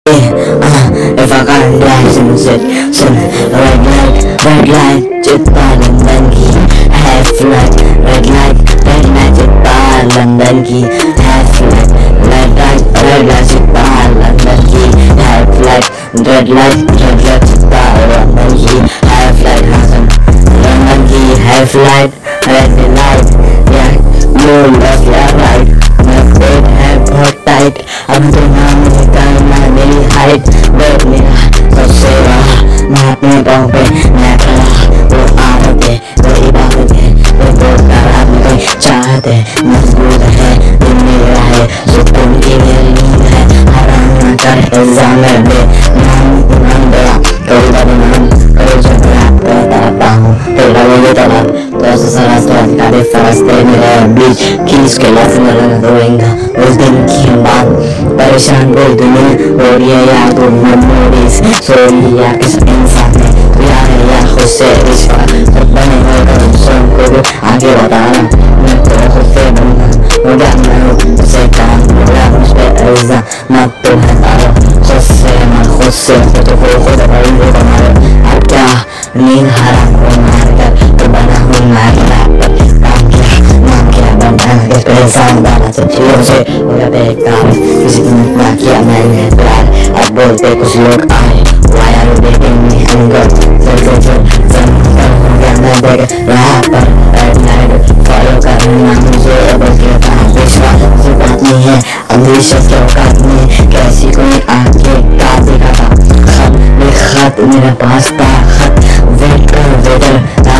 If I can't dance in the city, so red light, Chitta London की half light, red light, Chitta London की half light, red light, Chitta London की half light, red light, Chitta London की half light, London की half light, red light, yeah, you left your right, my bed है बहुत tight, अब तो नाम निकालना मेरी height, बैठ मेरा सबसे रहा, मैं अपने पाँव पे मैं खड़ा, वो आदत है, वो इबादत है, वो बोलता मुझे चाहते, मजबूत है, दिन मेरा है, सुकून की मेरी नींद है, हराम ना कर इल्जाम दे, नाम दया, कोई बदनाम, कोई झगड़ा, करता हूँ, तेरा वो तलब, तो ऐसा सरास तो अधिकारी फरस्ते मेरे बीच, खींच के लफ्ज़ न लगा रोएंगा, उस दिन की बात, परेशान कोई दुनिया, और ये याद वो मेमोरीज, सोई या किस इंसान ने, या है या खुद से रिश्ता, सब बने हुए कदम स्वयं को भी आगे बताना, मैं तो खुद से बनना, हो गया मैं हूँ, उसे काम, हो गया मुझ पे ऐसा, मत तो है तारा, खुद से, तो खुद बड़ी हो तुम्हारे, अब क्या, नींद हराम को मार कर, तो बना हूँ मार पर, काम किया, नाम किया, बनना, इस पे इंसान डाला, सब चीज़ों से, हो गया बेकार, किसी ने इतना किया मैंने प्यार, अब बोलते कुछ लोग आए, why are you dating me, anger, चल, हो गया मैं देख रहा पर, red light, follow करना मुझे, बल्कि विश्वास की बात नहीं है, अंधेशा की औकात नहीं, कैसी कोई आगे का देखा था, खत मेरे पास था, खत वेट कर वेटर,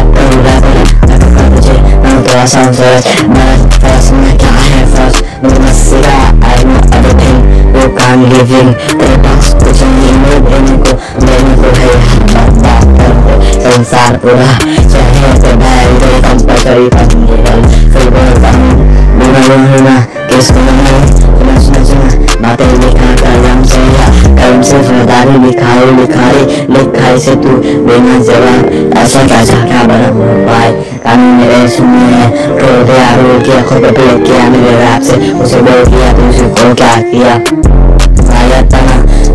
रैपर मुझे मैं तो आसान सोच, मैं फर्स्ट में क्या है फर्स्ट, मैं मस्सिरा I know everything, you can't give in, तेरे पास कुछ नहीं देने को है, बात कर दो संसार पूरा, चाहे तो बैल दे कंपल्सरी पंगेल, फिर बोलता हूँ बोलना किसको नहीं, सुना बातें लिखा कलम से या कलम से फरदारी लिखाई से तू बिना जवाब, ऐसा क्या बना भाई, कान मेरे सुनिए, रो दिया रो किया, खुद पे किया मेरे रैप से, उसे बोल किया तुझे को क्या किया, भाई तना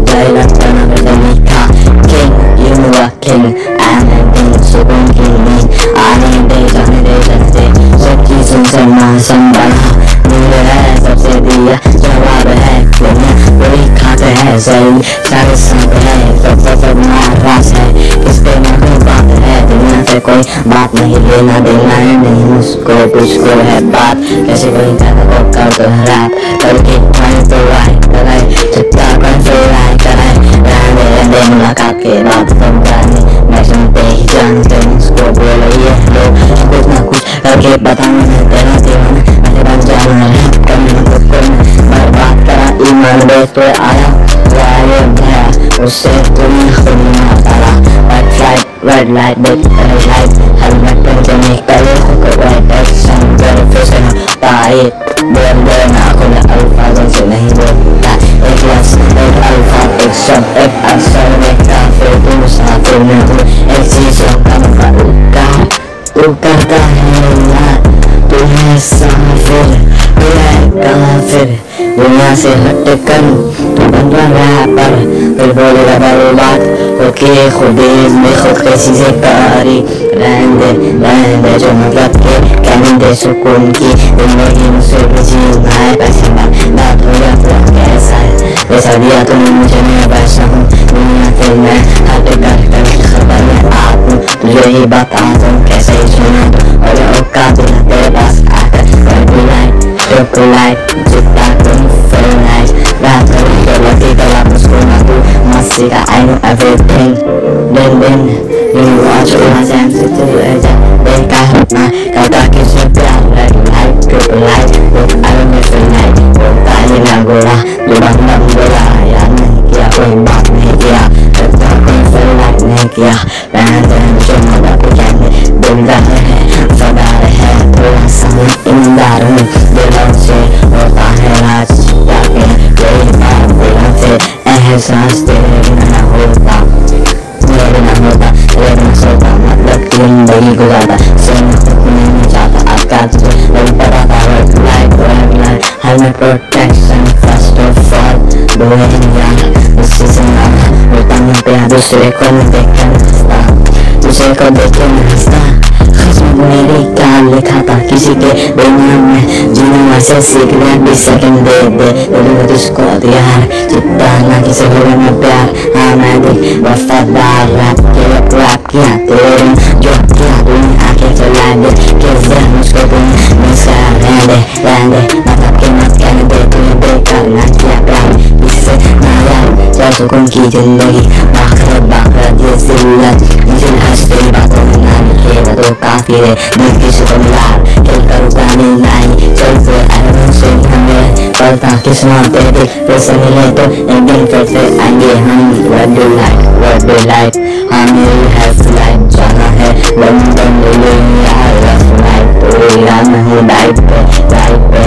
फिर लिखा, king, you are king, and I'm king, सुकून की नींद, आने दे, सब चीज़ों से मैं संभाला, मेरे है सबसे दिया, जवाब है दुनिया, वही खाते हैं सही, सारे सब है, सब नाराज है, इस पे ना कोई बात है, दुनिया से कोई बात नहीं, लेना देना है नहीं, मुझको तुझको है बात, कैसे कोई कहता को कर तो रैप, करके मैं तो लाइक कराए, चित्ता कर तो लाइक कराए, रहने मुलाकात के बाद तुम जाने, मैं सुनते ही जानते मुझको बोलो ये लोग, कुछ ना कुछ करके बताना है, तेरा दीवाना, मैंने बन जाना है, करने खुद को मैं बात करा, ईमान बेच पे आया, गया, उससे दुनिया खुद ना तारा, red light, हेलमेट पर जमी करे, right action, मेरे फिर से ना पाए, बोल ना खुले अल्फाजों से नहीं बोलता, एक लफ्ज़, एक अल्फाज, एक शब्द, एक अक्षर में काफिर, तू मुसाफिर में हूँ, एक चीज़ों का मुकाबला, तू करता है यार, तू है साफिर, तू है काफिर, दुनिया से हट कर तू बन रहा पर, फिर बोलेगा बड़ी बात, ओके खुदी में खुद कैसी से कारी, रहने दे जो मतलब के, कहने दे सुकून की, जिंदगी मुझसे जीना है, पैसे बात हो गया तो कैसा है, वैसा दिया तूने मुझे, मैं वैसा हूँ, दुनिया से मैं हट कर खबर में आप हूँ, तुझे ही बता दूँ कैसे ही सुना दूँ, और औकात बिना तेरे पास आकर, chocolate, चित्ता तुम so nice, रात कभी तो लगी तो आप मुझको ना तू, मस्ती का I know everything, दिन you watch all my sense to the देखा अपना, करता किसी प्यार, red light, chocolate, look I don't miss the night, बोलता ही ना गोला, जो बंदम बोला, याद नहीं किया, कोई बात नहीं किया, करता कोई feel like नहीं किया, रहने जो मजा को कहने, दिल रहे हैं, सदा रहे, थोड़ा समय इंदार हूँ, दिलों से होता है राज, जाके कोई बात दिलों से, एहसास तेरे बिना ना होता, मतलब जिंदगी गुजारता, सुन खुद नहीं चाहता, आपका तुझे नहीं पता था, red light, helmet protection, first of all, doing यार, this is मैं दूसरे को नहीं देखकर हंसता, दूसरे को देख के मैं हंसता। किस्मत मेरी क्या लिखा था, किसी के दुनिया में जीना वैसे सीख ले 20 सेकंड दे दे दिलूंगा तुझको यार, जितना ना किसी को भी मैं प्यार। हाँ मैं भी वफादार, रैप किया तेरे जो किया तूने आके चला दे, किस दिन मुझको तूने मिस कर रहने दे, मतलब कि मत कहने दे तूने बेकार ना किया प्यार इससे ना यार। चल सुकून की जिंदगी बाखरत ये जिल्लत, मुझे हंसते बातों में ना लिखेगा तो काफी है, दिल की सुकून यार खेल कर उतारने नहीं। चल फिर आए से हमें पलता किस्मत तेरी फिर से मिले तो एक दिन फिर से आएंगे हम। What do you like हाँ मेरी है फ्लाइट जाना है लंदन ले लो यार फ्लाइट, तो यार मैं हूँ डाइट पे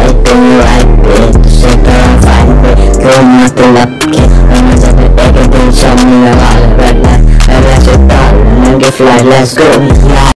तुझसे करा फाइन पे क्यों मतलब के मैं जब एक दिन शाम में वाला बैठना फ्लाइट, let's go।